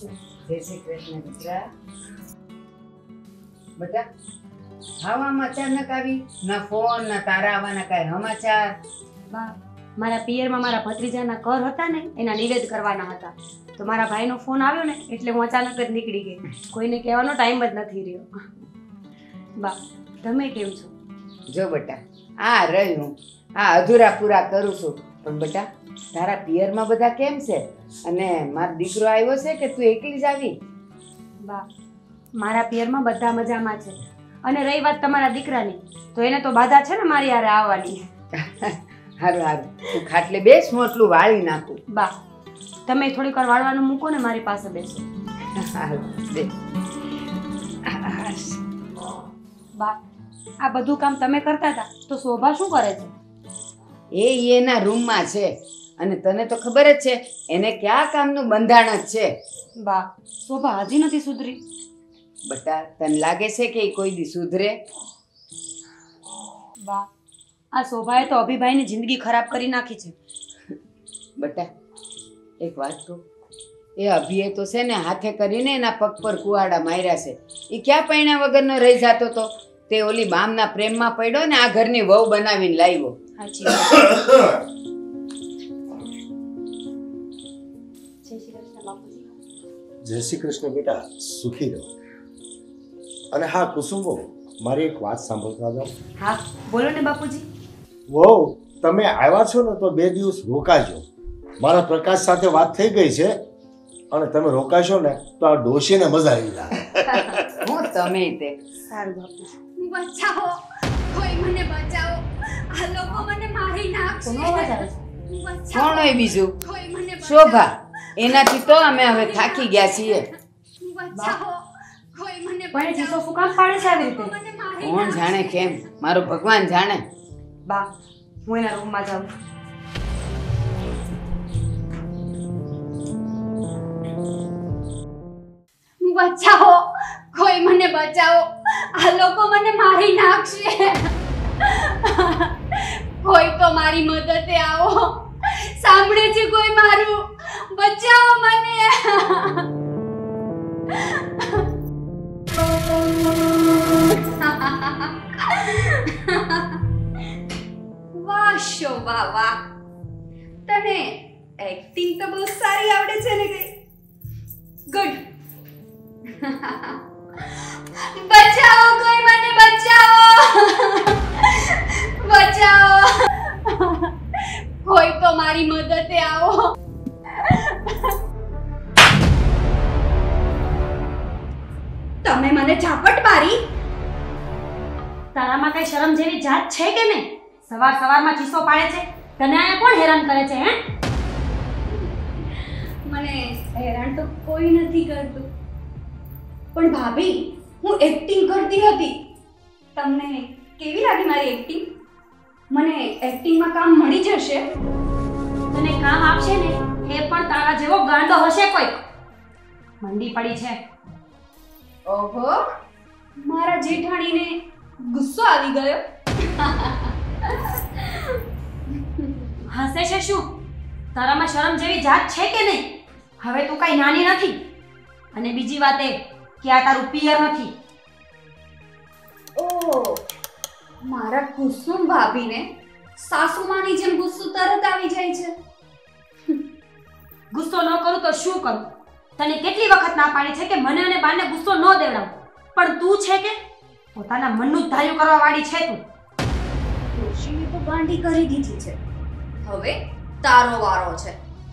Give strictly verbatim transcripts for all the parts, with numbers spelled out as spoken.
જય શ્રી કૃષ્ણ દીકરા. બેટા આવામાં અચાનક આવી, ના ફોન ના તારા આવવાના કઈ સમાચાર? બા, મારા પિયરમાં મારા ભત્રીજાના કર હતા ને એના નિવેદ કરવાના હતા, તો મારા ભાઈનો ફોન આવ્યો ને એટલે હું અચાનક જ નીકળી ગઈ. કોઈને કહેવાનો ટાઈમ જ નથી રહ્યો. બા, તમે કેમ છો? જો બેટા આ રહ્યું, આ અધૂરા પૂરા કરું છું. પણ બેટા તારા પિયરમાં બધા કેમ છે? અને મારો દીકરો આવ્યો છે કે તું એકલી જ આવી? બા, મારા પિયરમાં બધા મજામાં છે. અને રહી વાત તમારા દીકરાની, તો એને તો બાધા છે ને મારી હારે આવવાની. હારું હારું, તું ખાટલે બેસ, હું એટલું વાળી નાખું. બા, તમે થોડીક વાર વાળવાનું મૂકો ને, મારી પાસે બેસો. હારું બે. બા, આ બધું કામ તમે કરતા હતા તો શોભા શું કરે છે? એ એના રૂમમાં છે, અને તને તો ખબર જ છે એને ક્યાં કામનું બંધાણ જ છે. બા, શોભા હજી નથી સુધરી. બટા તને લાગે છે કે એ કોઈ દી સુધરે? બા, આ શોભાએ તો અભિભાઈની જિંદગી ખરાબ કરી નાખી છે. બટા એક વાત કહું, એ અભિએ તો છે ને હાથે કરીને એના પગ પર કુવાડા માર્યા છે. એ ક્યાં પૈણા વગરનો રહી જતો તો, તે ઓલી બામના પ્રેમમાં પડ્યો ને આ ઘરની વહુ બનાવીને લાવ્યો. સાચી વાત. જય શ્રી કૃષ્ણ બાપુજી. જય શ્રી કૃષ્ણ બેટા, સુખી રહો. અને હા કુસુમો, મારી એક વાત સાંભળતા જાઓ. હા બોલો ને બાપુજી. વહુ, તમે આવ્યા છો ને તો બે દિવસ રોકાજો. મારા પ્રકાશ સાથે વાત થઈ ગઈ છે, અને તમે રોકાશો ને તો આ ડોશીને મજા આવી જાય. હું તમે તે સારું બાપુજી. બચાવો, કોઈ મને બચાવો, આ લોકો મને મારી નાખશે. કોનો અવાજ આવે છે? બચાવો, કોણ હોય બીજું? કોઈ મને બચાવો. શોભા. એનાથી તો અમે હવે થાકી ગયા છીએ. બચાવો, કોઈ મને પણ એ બચાવો. ચીસો શું કામ પાડે છે આવી રીતે? મને મારી કોણ જાણે કેમ, મારો ભગવાન જાણે. બા, હું એના રૂમમાં જાઉં. બચાવો, કોઈ મને બચાવો, આ લોકો મને મારી નાખશે. કોઈ તો મારી મદદે આવો, સાંભળે છે કોઈ મારું? બચાવો મને. વાહ શોભા વાહ, તને એક્ટિંગ તો બહુ સારી આવડે છે ને કઈ. ગુડ. બચાવો, કોઈ મને બચાવો, બચાવો, કોઈ તો મારી મદદે આવો. તમે મને ઝાપટ મારી? તારામાં કઈ શરમ જેવી જાત છે કે નહીં? સવાર સવારમાં ચીસો પાડે છે. તને આયા કોણ હેરાન કરે છે? હે, મને હેરાન તો કોઈ નથી કરતું, પણ ભાભી હું એક્ટિંગ કરતી હતી. તમને કેવી લાગી મારી એક્ટિંગ? મને એક્ટિંગમાં કામ મળી જશે? તને કામ આપશે ને એ પણ તારા જેવો ગાંડો હશે કોઈક. મંડી પડી છે. ઓહો, મારા જેઠાણીને ગુસ્સો આવી ગયો. હસે છે શું? તારામાં શરમ જેવી જાત છે કે નહીં? હવે તું કઈ નાની નથી. અને બીજી વાત એ કે આ તારું પિયર નથી. ઓહ, મારા કુસુમ ભાભીને સાસુમાની જેમ ગુસ્સો તરત આવી જાય છે. ગુસ્સો ન કરું તો શું કરું? તને કેટલી વખત ના પાડી છે કે મને અને બાને ગુસ્સો ન દેવડાવ, પણ તું છે કે પોતાના મનનું જ ધાર્યું કરવા વાળી છે તું. ડોશીને તો ગાંડી કરી દીધી છે, હવે તારો વારો છે.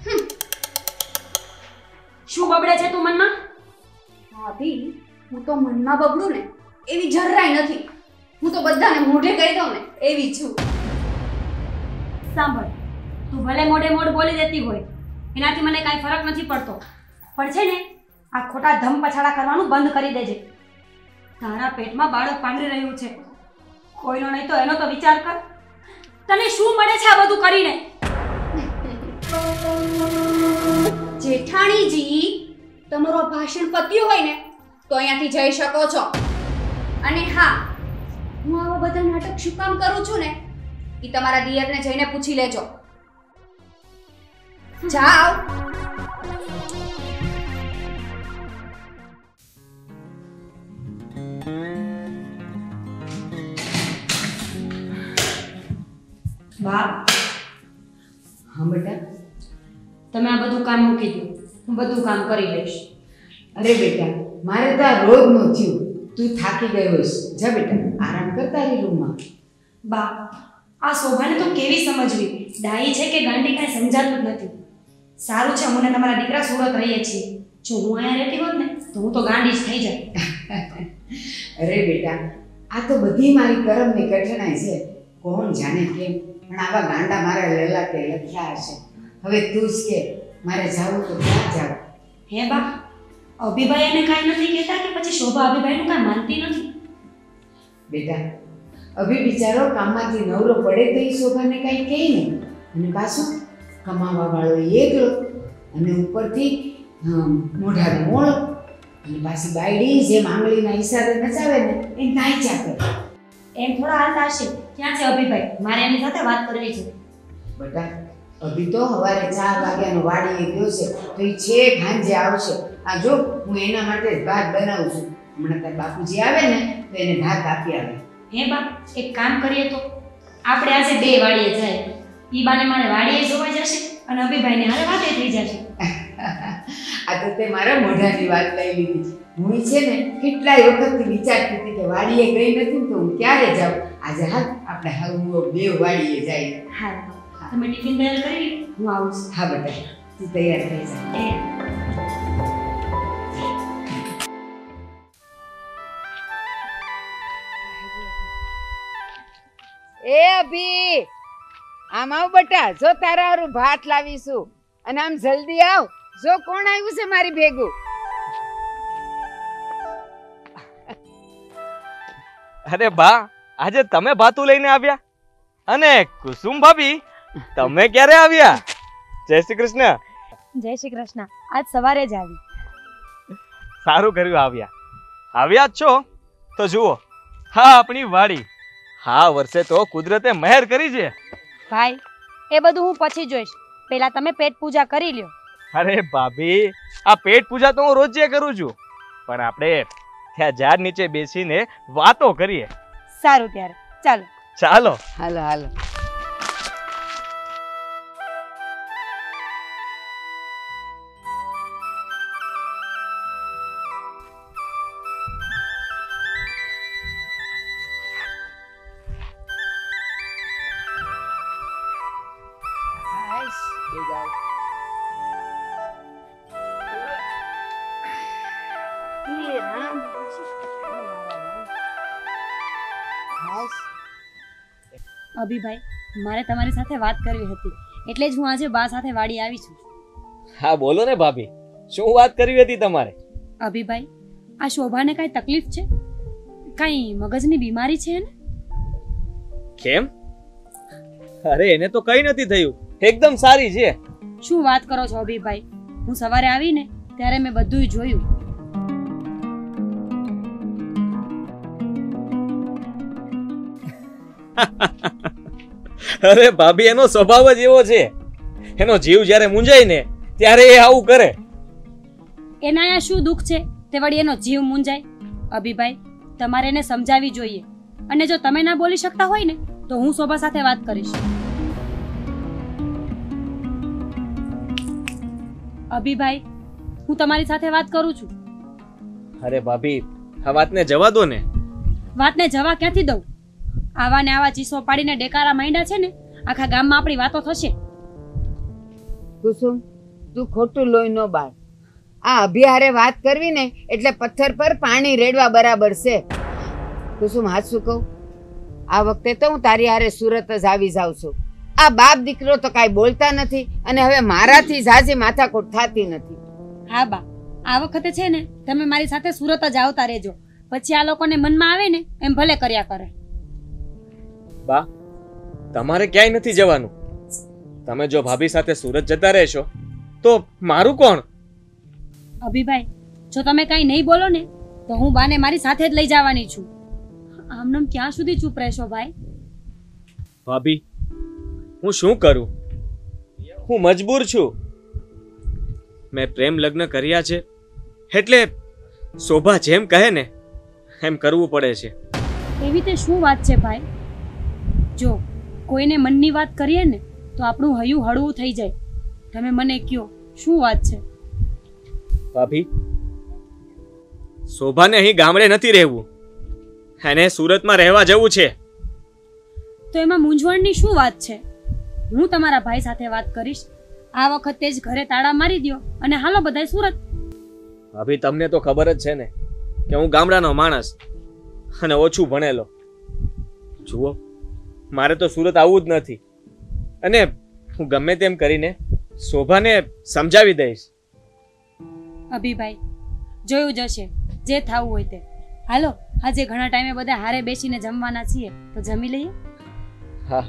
શું બબડે છે તું મનમાં? ભાભી, હું તો મનમાં બગડું ને એવી જરાય નથી. હું તો બધાને મોઢે કહી દઉં ને એવી છું. સાંભળ, તું ભલે મોઢે મોઢ બોલી દેતી હોય, એનાથી મને કાંઈ ફરક નથી પડતો, પણ છે ને આ ખોટા ધમ પછાડા કરવાનું બંધ કરી દેજે. તારા પેટમાં બાળક પાંગરી રહ્યું છે, કોઈનો નહીં તો એનો તો વિચાર કર. તને શું મળે છે આ બધું કરીને? જેઠાણીજી, તમારું ભાષણ પત્યું હોય ને તો અહીંયાથી જઈ શકો છો. અને હા, હું આવા બધા નાટક શું કામ કરું છું ને એ તમારા દિયરને જઈને પૂછી લેજો. જાઓ. વાહ, હા બેટા. તમે આ બધું કામ મૂકી દો, હું બધું કામ કરી લઈશ. અરે બેટા, મારે તો આ રોજનું થયું. તું થાકી ગયો હોઈશ. જા બેટા, આરામ કર તારી રૂમમાં. બા, આ શોભાને તો કેવી સમજવી, ડાઈ છે કે ગાંડી કાંઈ સમજાતું જ નથી. સારું છે હું ને તમારા દીકરા સુરત રહીએ છીએ. જો હું અહીંયા રહેતી હોત ને તો હું તો ગાંડી જ થઈ જાય. અરે બેટા, આ તો બધી મારી કરમની કઠણાઈ છે. કોણ જાણે કેમ, પણ આવા ગાંડા મારા લલાટે લખ્યા હશે. હવે તું જ કે મારે જાવું તો ક્યાં જાવ? હે બા, અભિભાઈ એને કાંઈ નથી કહેતા કે પછી શોભા અભિભાઈનું કાંઈ માનતી નથી? બેટા, અભી બિચારો કામમાંથી નવરો પડે તો એ શોભાને કાંઈ કહે નહીં. અને પાછું કમાવા વાળો એકલો, અને ઉપરથી હમ, મોઢાનો મોળો, અને પાછી બાયડી જેમ આંગળીના ઈશારે નચાવે ને એ નાચ્યા કરે. એમ થોડા હાલતા હશે. ક્યાં છે અભિભાઈ? મારે એની સાથે વાત કરવી છે. બેટા, અભી તો સવારે ચાર વાગ્યાનો વાડીએ ગયો છે, તો એ છેક સાંજે આવશે. આ જો હું એના માટે જ ભાત બનાવું છું. હમણાં તાર બાપુજી આવે ને તો એને ભાત આપી આવે. હે બા, એક કામ કરીએ તો આપણે આજે બે વાડીએ જાય. ઈ બાને મારે વાડીએ જોવા જશે અને અભિભાઈને હારે વાતે થઈ જશે. આ તો તે મારા મોઢાની વાત લઈ લીધી. હું છે ને કેટલાય વખતથી વિચારતી હતી કે વાડીએ ગઈ નથી ને તો હું ક્યારે જાઉં. આજે હાલ આપણે હવે બે વાડીએ જઈએ. હા, તમે ટિફિન તૈયાર કરી લો, હું આવું છું. હા બેટા, તું તૈયાર થઈ જા. એ એ અભી, આમ આવ બેટા, જો તારા હારું ભાત લાવીશું. અને આમ જલ્દી આવ, જો કોણ આવ્યું છે મારી ભેગું. અરે બા, આજે તમે ભાતું લઈને આવ્યા? અને કુસુમ ભાભી, તમે ક્યારે આવ્યા? જય શ્રી કૃષ્ણ. જય શ્રી કૃષ્ણ. આજ સવારે જ આવી. સારું કર્યું આવ્યા. આવ્યા જ છો તો જુઓ, હા આપણી વાડી. હા વર્ષે તો કુદરતે મહેર કરી છે. ભાઈ, એ બધું હું પછી જોઈશ. પહેલા તમે પેટ પૂજા કરી લ્યો. અરે ભાભી, આ પેટ પૂજા તો હું રોજે કરું છું, પણ આપણે ત્યાં ઝાડ નીચે બેસીને વાતો કરીએ. સારું, ત્યારે ચાલો. ચાલો. હાલો હાલો. અભિભાઈ, મારે તમારી સાથે વાત કરવી હતી, એટલે જ હું આજે બા સાથે વાડી આવી છું. હા બોલો ને ભાભી, શું વાત કરવી હતી તમારે? અભિભાઈ, આ શોભાને કાંઈ તકલીફ છે? કાંઈ મગજની બીમારી છે એને? કેમ? અરે એને તો કઈ નથી થયું, એકદમ સારી છે. શું વાત કરો છો અભિભાઈ? હું સવારે આવીને ત્યારે મેં બધું જોયું. અરે ભાભી, એનો સ્વભાવ જ એવો છે. એનો જીવ જ્યારે મૂંઝાય ને ત્યારે એ આવું કરે. એના આ શું દુઃખ છે તે વળી એનો જીવ મૂંઝાય? અભિભાઈ, તમારે એને સમજાવવી જોઈએ. અને જો તમે ના બોલી શકતા હોય ને તો હું શોભા સાથે વાત કરીશ. અભિભાઈ, હું તમારી સાથે વાત કરું છું. અરે ભાભી, આ વાતને જવા દો ને. વાતને જવા ક્યાંથી દઉં? આવા ને આવા ચીસો પાડીને ડેકારા માંડ્યા છે ને, આખા ગામમાં આપણી વાતો થશે. કુસુમ, તું ખોટું લોહી ન બાળ. આ અભિહારે વાત કરવી ને એટલે પથ્થર પર પાણી રેડવા બરાબર છે. કુસુમ, હાથ શું કહું, આ વખતે તો હું તારી હારે સુરત જ આવી જાઉં છું. આ બાપ દીકરો તો કાંઈ બોલતા નથી, અને હવે મારાથી ઝાઝી માથાકૂટ થતી નથી. હા બા, આ વખતે છે ને તમે મારી સાથે સુરત જ આવતા રહેજો. પછી આ લોકોને મનમાં આવે ને એમ ભલે કર્યા કરે. બા, તમારે ક્યાંય નથી જવાનું. તમે જો ભાભી સાથે સુરત જતા રહેશો તો મારું કોણ? અભિભાઈ, જો તમે કાંઈ નહીં બોલો ને તો હું બાને મારી સાથે જ લઈ જવાની છું. આમનામ ક્યાં સુધી ચૂપ રહેશો ભાઈ? ભાભી, હું શું કરું? હું મજબૂર છું. મેં પ્રેમ લગ્ન કર્યા છે એટલે શોભા જેમ કહે ને એમ કરવું પડે છે. એવી તે શું વાત છે ભાઈ? જો કોઈને મનની વાત કરીએ ને તો આપણું હૈયું હળવું થઈ જાય. તમે મને કયો શું વાત છે? ભાભી, શોભાને અહીં ગામડે નથી રહેવું, એને સુરતમાં રહેવા જવું છે. તો એમાં મૂંઝવણની શું વાત છે? હું તમારા ભાઈ સાથે વાત કરીશ. આ વખતે જ ઘરે તાળા મારી દ્યો અને હાલો બધાય સુરત. ભાભી, તમને તો ખબર જ છે ને કે હું ગામડાનો માણસ અને ઓછું ભણેલો. જુઓ, મારે તો સુરત આવવું જ નથી અને હું ગમે તેમ કરીને શોભાને સમજાવી દઈશ. અભિભાઈ, જોયું જશે, જે થવું હોય તે. હાલો, આજે ઘણા ટાઈમે બધા હારે બેસીને જમવાના છીએ તો જમી લઈએ. હા.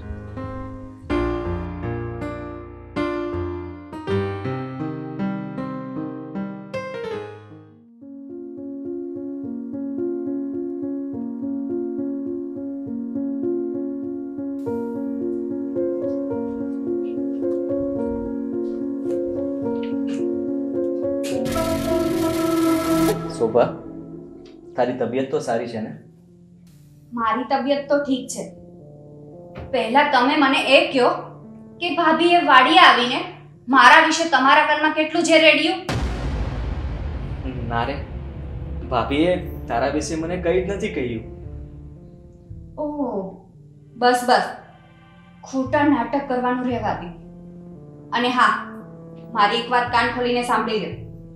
શોભા, તારી તબિયત તો સારી છે ને? મારી તબિયત તો ઠીક છે. પહેલા તમે મને એ કહો કે ભાભીએ વાડીએ આવીને મારા વિશે તમારા કાનમાં કેટલું ઝેર રેડ્યું? ના રે, ભાભીએ તારા વિશે મને કંઈ જ નથી કહ્યું. ઓહ, બસ બસ, ખોટા નાટક કરવાનું રહેવા દો. અને હા, મારી એક વાત કાન ખોલીને સાંભળી લો.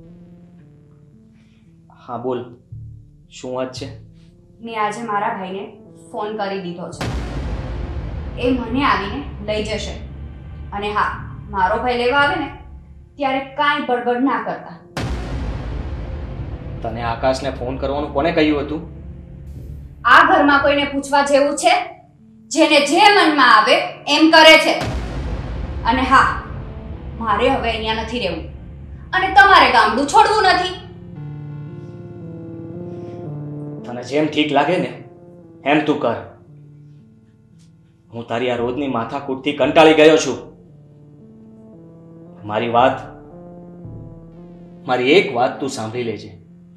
હા બોલ, શું વાત છે? મેં આજે મારા ભાઈને ફોન કરી દીધો છે. એ મને આવીને લઈ જશે. અને હા, મારો ભાઈ લેવા આવે ને ત્યારે કાંઈ બડબડ ના કરતા. તને આકાશને ફોન કરવાનું કોને કહ્યું હતું? આ ઘરમાં કોઈને પૂછવા જેવું છે? જેને જે મનમાં આવે એમ કરે છે. અને હા, મારે હવે અહીંયા નથી રહેવું અને તમારે ગામડું છોડવું નથી. તને જેમ ઠીક લાગે ને એમ તું કર. હું તારી આ રોજની માથાકૂટથી કંટાળી ગયો છું. મારી વાત, મારી એક વાત તું સાંભળી લેજે.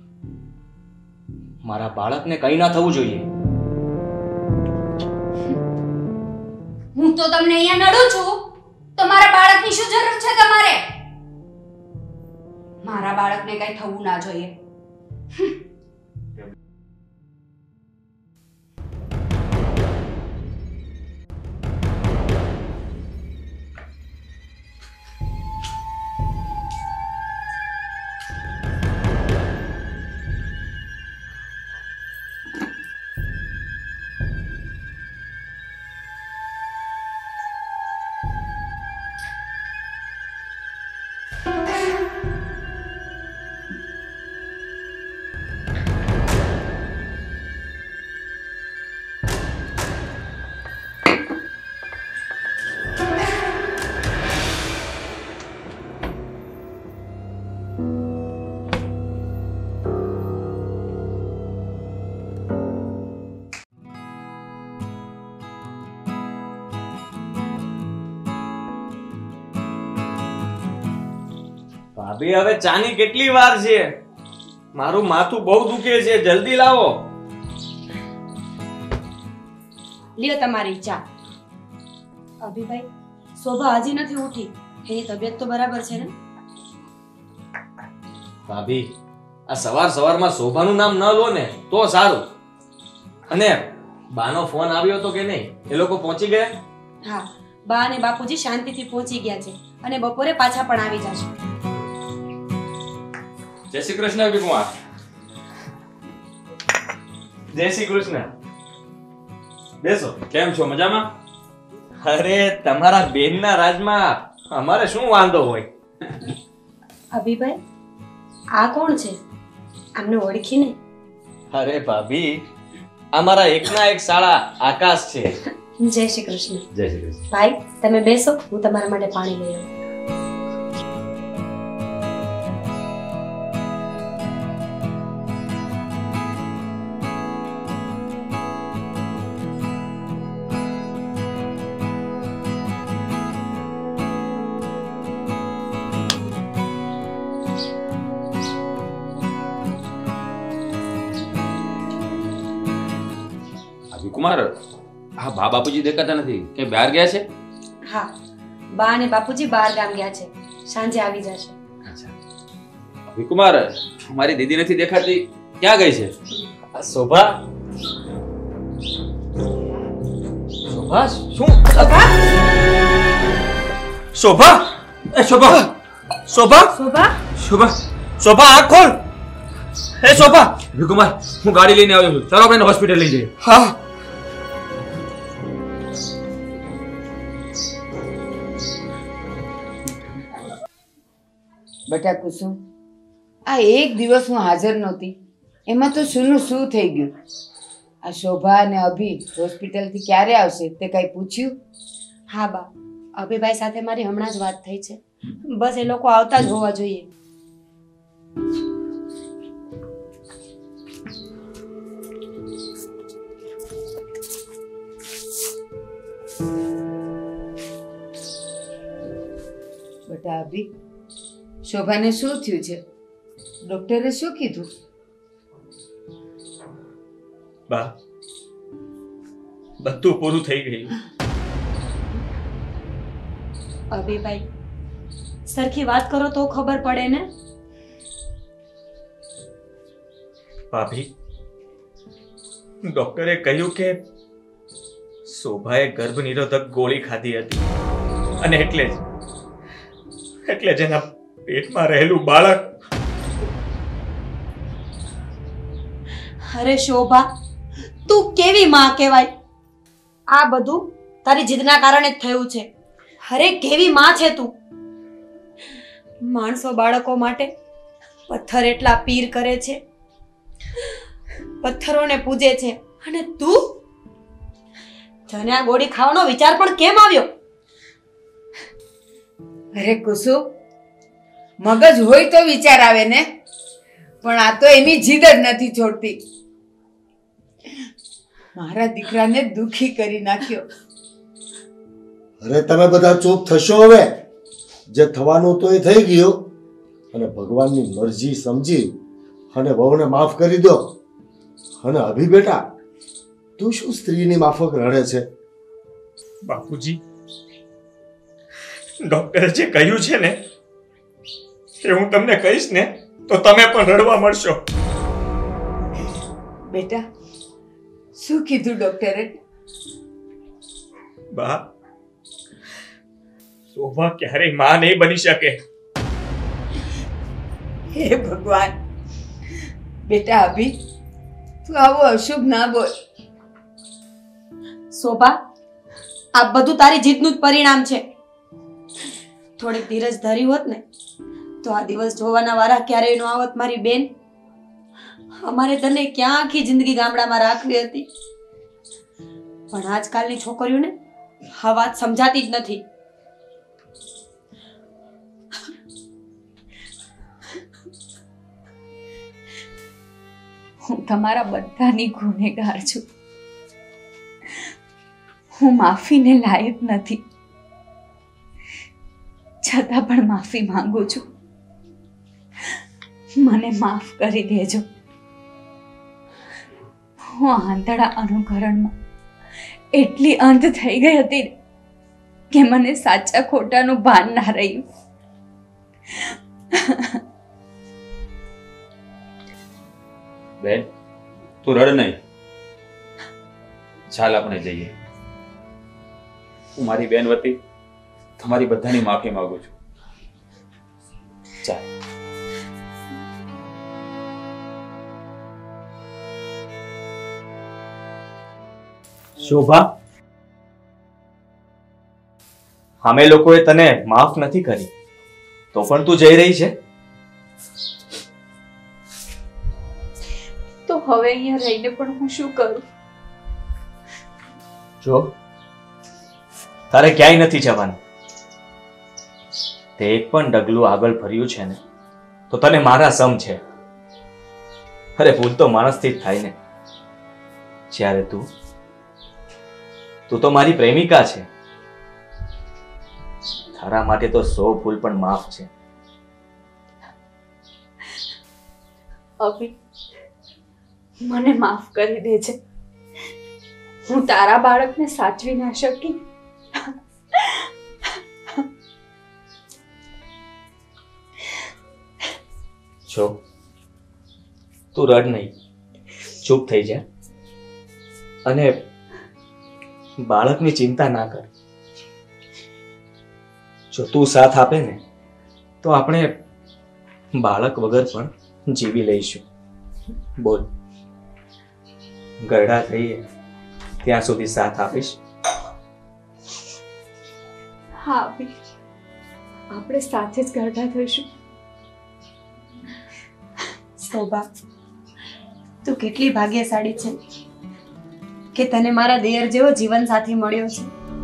મારા બાળકને કંઈ ના થવું જોઈએ. હું તો તમને અહીંયા નડું છું તો મારા બાળકની શું જરૂર છે તમારે? મારા બાળકને કંઈ થવું ના જોઈએ. ભાભી, હવે ચાની કેટલી વાર છે? મારું માથું બહુ દુખે છે, જલ્દી લાવો. લ્યો તમારી ચા. અભિભાઈ, શોભા હજી નથી ઉઠી, એની તબિયત તો બરાબર છે ને? ભાભી, આ સવાર સવારમાં શોભાનું નામ ન લો ને તો સારું. અને બાનો ફોન આવ્યો હતો કે નહીં? એ લોકો પહોંચી ગયા? હા, બા અને બાપુજી શાંતિથી પહોંચી ગયા છે અને બપોરે પાછા પણ આવી જશે. જય શ્રી કૃષ્ણ અભિકુમાર. જય શ્રી કૃષ્ણ. બેસો. કેમ છો? મજામાં? અરે, તમારા બેનના રાજમાં અમારે શું વાંધો હોય? અભિભાઈ, આ કોણ છે? આમને ઓળખીને? અરે ભાભી, અમારા એકના એક શાળા આકાશ છે. જય શ્રી કૃષ્ણ. જય શ્રી કૃષ્ણ. ભાઈ, તમે બેસો, હું તમારા માટે પાણી લઈ આવું. કુમાર, હા બા બાપુજી દેખાતા નથી કે બહાર ગયા છે? હા, બા અને બાપુજી બહાર ગામ ગયા છે, સાંજે આવી જશે. અચ્છા. અભિકુમાર, મારી દીદી નથી દેખાતી, ક્યાં ગઈ છે? શોભા શોભા શું? શોભા એ શોભા શોભા શોભા, શોભા શોભા આંખ ખોલ. એ શોભા. અભિકુમાર, હું ગાડી લઈને આવ્યો છું, ચાલો આપણે હોસ્પિટલ લઈ જઈએ. હા. બેટા કુસુમ, આ એક દિવસ હું હાજર નહોતી, એમાં તો શુંનું શું થઈ ગયું? આ શોભા અને અભી હોસ્પિટલથી ક્યારે આવશે તે કંઈ પૂછ્યું? હા બા, અભિભાઈ સાથે મારી હમણાં જ વાત થઈ છે. બસ એ લોકો આવતા જ હોવા જોઈએ. બેટા અભી, શોભાને શું થયું છે? ડોક્ટરે શું કીધું? બા, બધું પૂરું થઈ ગયું. અભિભાઈ, સરખી વાત કરો તો ખબર પડે ને. ભાભી, ડોક્ટરે કહ્યું કે શોભાએ ગર્ભ નિરોધક ગોળી ખાધી હતી અને એટલે જ એટલે જ એના પેટમાં રહેલું બાળક. અરે શોભા, તું કેવી માં કહેવાય? આ બધું તારી જીદના કારણે જ થયું છે. અરે કેવી માં છે તું! માણસો બાળકો માટે પથ્થર એટલા પીર કરે છે, પથ્થરોને પૂજે છે, અને તું તને આ ગોળી ખાવાનો વિચાર પણ કેમ આવ્યો? અરે કુસુમ, મગજ હોય તો વિચાર આવે ને, પણ આ તો એની જીદ જ નથી છોડતી. મારા દીકરાને દુખી કરી નાખ્યો. અરે તમે બધા ચૂપ થશો હવે. જે થવાનું તો એ થઈ ગયું, અને ભગવાનની મરજી સમજી અને વહુને માફ કરી દો. અને અભી બેટા, તું શું સ્ત્રીની માફક રડે છે? બાપુજી, ડોક્ટરે જે કહ્યું છે ને એ હું તમને કહીશ ને તો તમે પણ રડવા મળશો. બેટા, શું કીધું ડોક્ટરે? બા, શોભા ક્યારેય માં નહીં બની શકે. હે ભગવાન! બેટા અભી, તું આવું અશુભ ના બોલ. શોભા, આ બધું તારી જીદનું જ પરિણામ છે. થોડીક ધીરજ ધરી હોત ને તો આ દિવસ જોવાના વારા ક્યારેય ન આવત મારી બેન. અમારે તને ક્યાં આખી જિંદગી ગામડામાં રાખવી હતી, પણ આજકાલની છોકરીઓને આ વાત સમજાતી જ નથી. હું તમારા બધાની ગુનેગાર છું. હું માફીને લાયક નથી, છતાં પણ માફી માંગુ છું. મને માફ કરી દેજો. હું આંધળા અનુકરણમાં એટલી અંધ થઈ ગઈ હતી કે મને સાચા ખોટાનું ભાન ના રહ્યું. બેન, તું રડ નહીં. ચાલ આપણે જઈએ. હું મારી બેન વતી તમારી બધાની માફી માંગુ છું. ચાલ. શોભા, અમે લોકોએ તને માફ નથી કરી તો પણ તું જઈ રહી છે. તો હવે અહીંયા રહીને પણ હું શું કરું? જો, તારે ક્યાંય નથી જવાનું. તે એક પણ ડગલું આગળ ભર્યું છે ને તો તને મારા સમ છે. અરે ભૂલ તો માણસથી જ થાય ને. જ્યારે તું તું તો મારી પ્રેમિકા છે. તારા માટે તો સો ભૂલ પણ માફ છે. અભી, મને માફ કરી દેજે. હું તારા બાળકને સાચવી ના શકી. જો તું રડ નહીં, ચૂપ થઈ જા અને બાળકની ચિંતા ના કર. જો તું સાથ આપે ને તો આપણે બાળક વગર પણ જીવી લઈશું. બોલ, ગરડા થઈએ ત્યાં સુધી સાથ આપીશ? હા અભી, આપણે સાથે જ ગરડા થઈશું. શોભા, તું કેટલી ભાગ્યશાળી છે કે તને મારા દેર જેવો જીવન સાથી મળ્યો છે.